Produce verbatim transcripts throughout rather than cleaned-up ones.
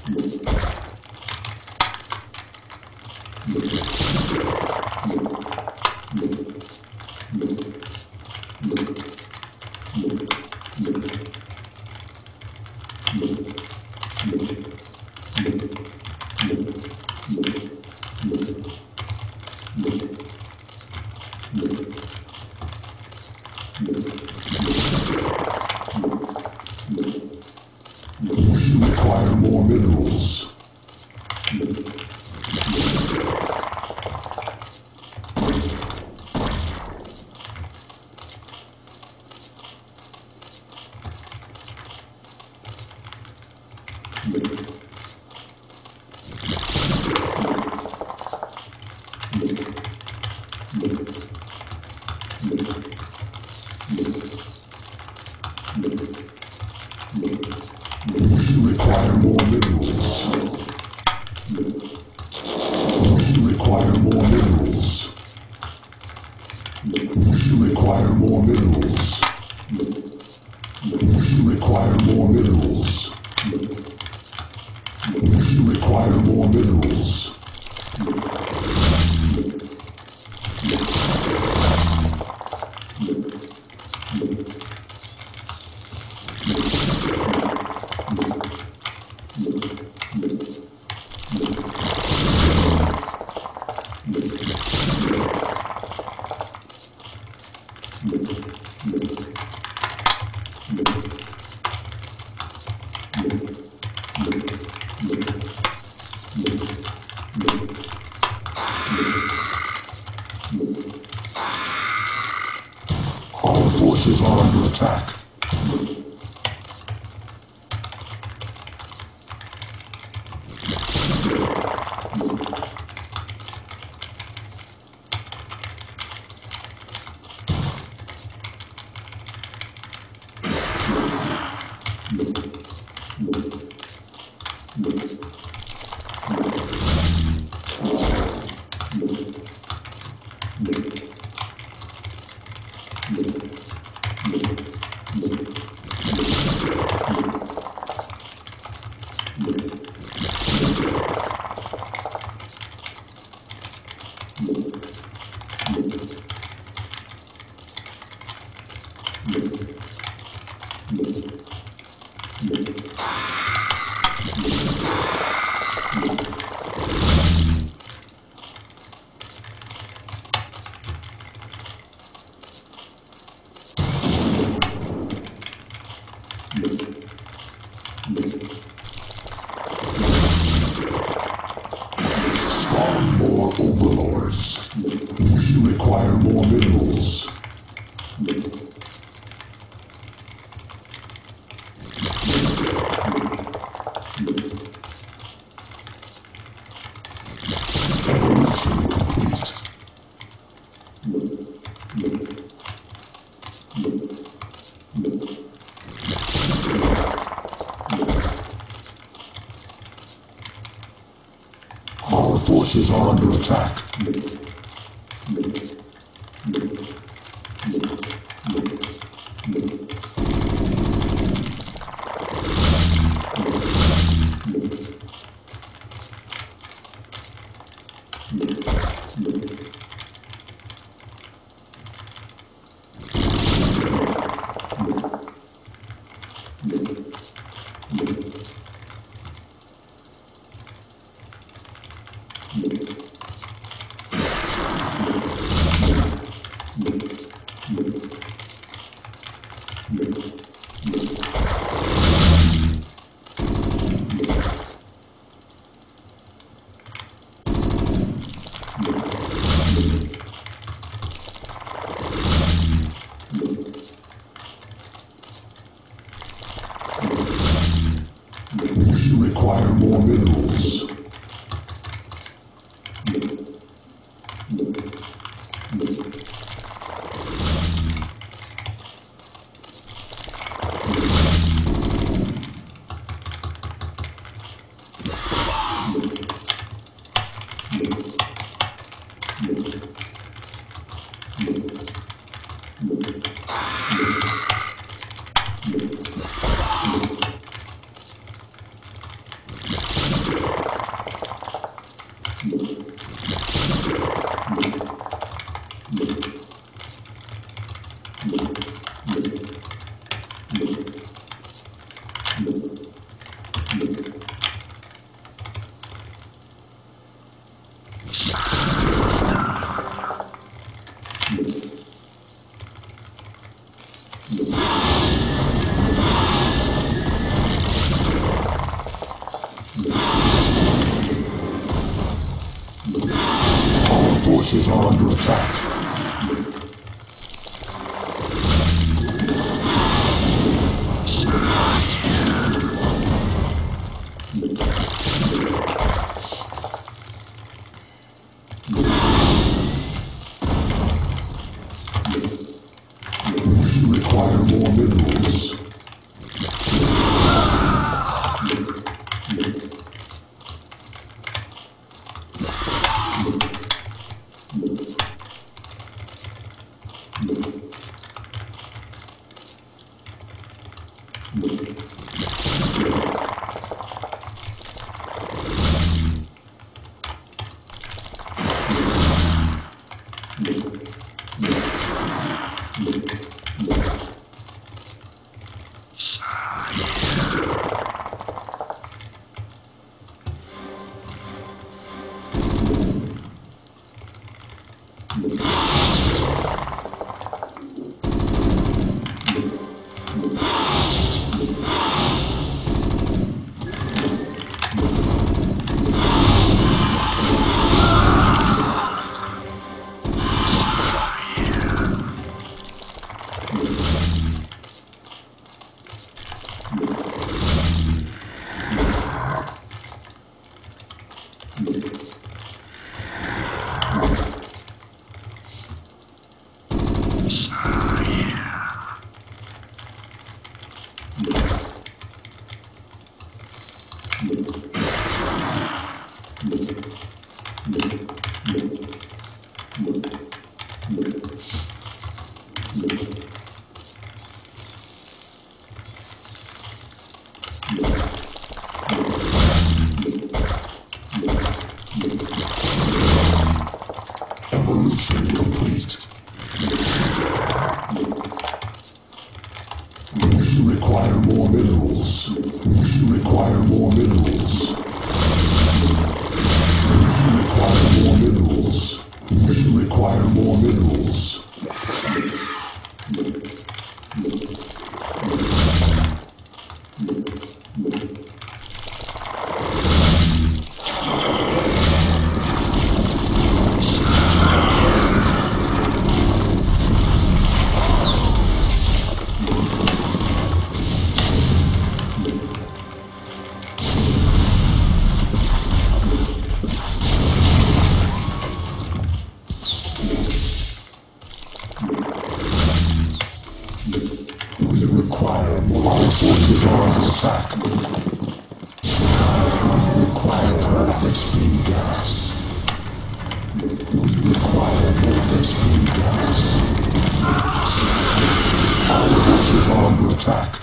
Require more minerals. Require more minerals. Require more minerals. Require more minerals. Require more minerals. Require more minerals. Our forces are under attack. Spawn more overlords. We require more minerals. Evolution complete. Our forces are under attack. We require more minerals. Our forces are under attack. We require more minerals. Evolution complete. We require more minerals. We require more minerals. We require more minerals. We require more minerals. We require more forces on attack. We require harvesting gas. We require harvesting gas. Our forces are under attack.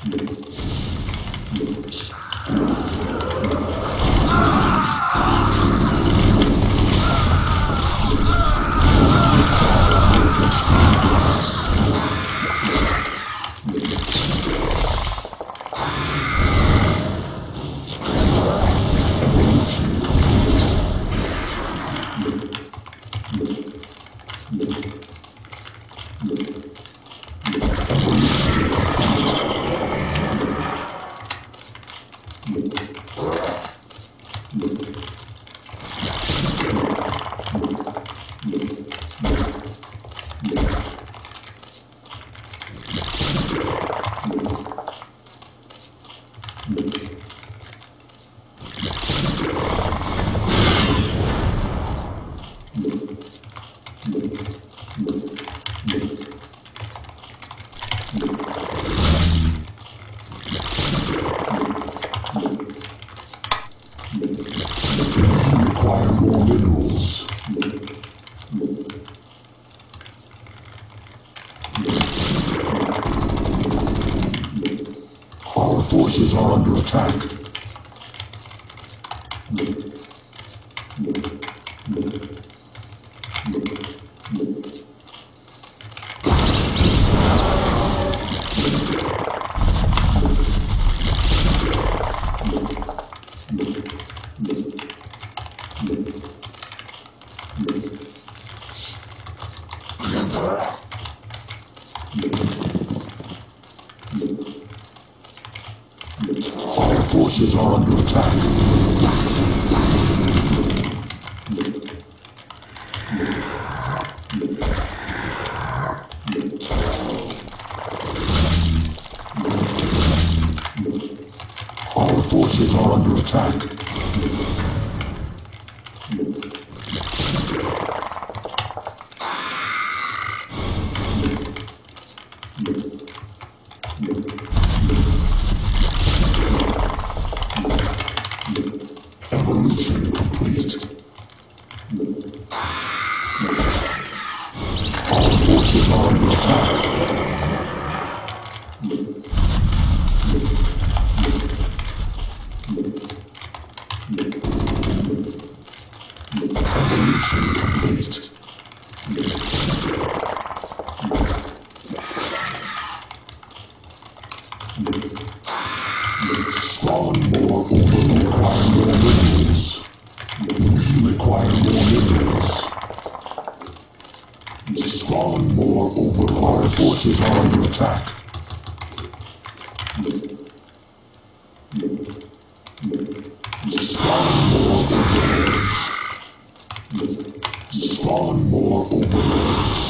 We require more minerals. Our forces are under attack. forces are under attack. Our forces are under attack. Evolution complete. Our forces are under attack. Evolution complete. Spawn more overload. Require more minerals. We require more minerals. Spawn more overload. Our forces are under attack. Spawn more overlords. Spawn more overlords.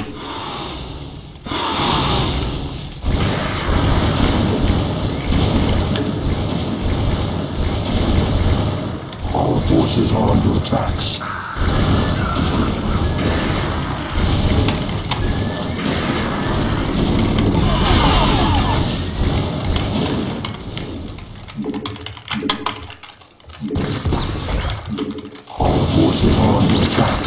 Our forces are under attack. Our forces are under attack.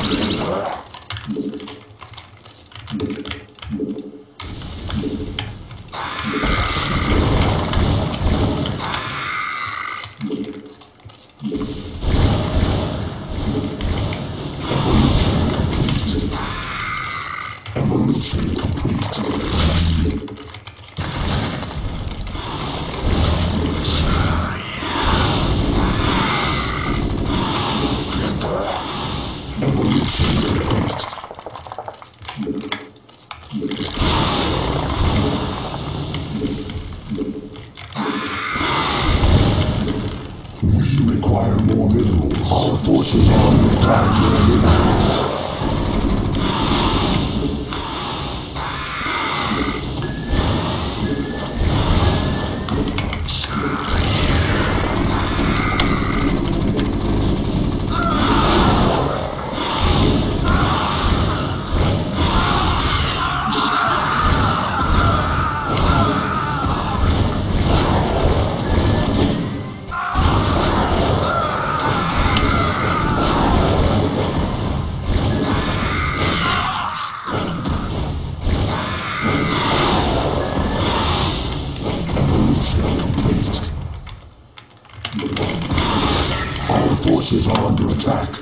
Evolution complete. Evolution complete. We require more minerals. Our forces are under attack. More minerals. Our forces are under attack.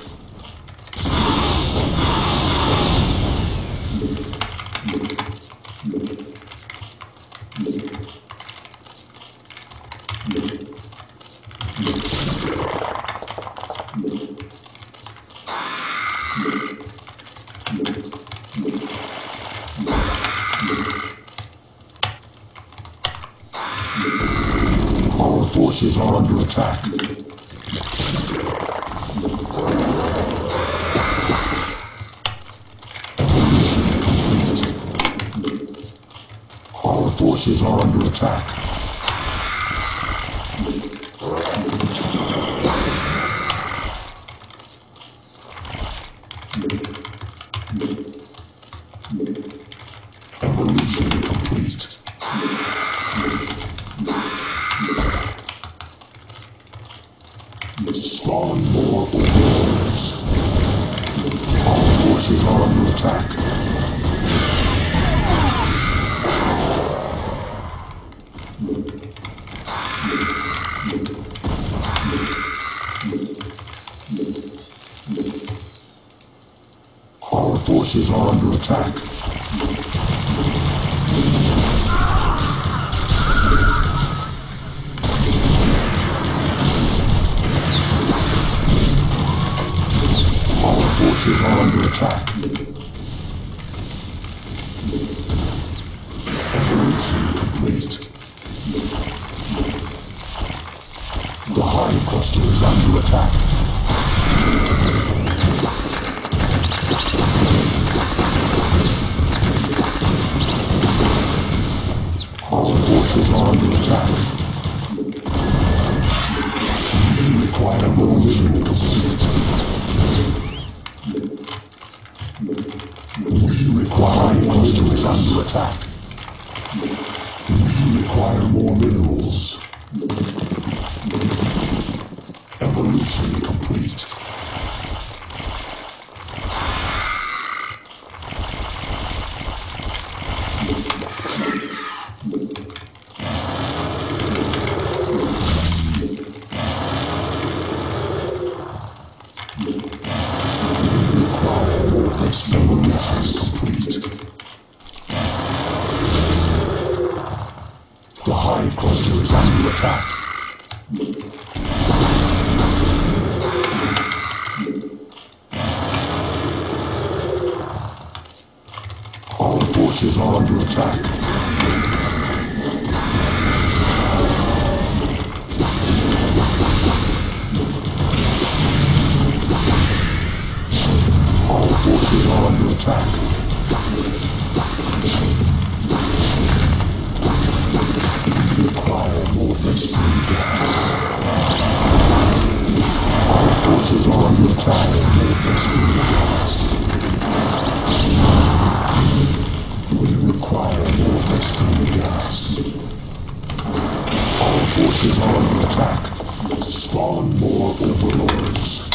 Our forces are under attack. Our forces are under attack. Evolution complete. Spawn more overlords. Our forces are under attack. Our forces are under attack. Our forces are under attack. Evolution complete. The hive cluster is under attack. Our forces are under attack. We require more minerals. We require more minerals under attack. We require more minerals. Evolution complete. The hive cluster is under attack. Our forces are under attack. Our forces are under attack. We require more Vespene gas. Our forces are under attack. More Vespene gas. We require more Vespene gas. Our forces are under attack. Spawn more overlords.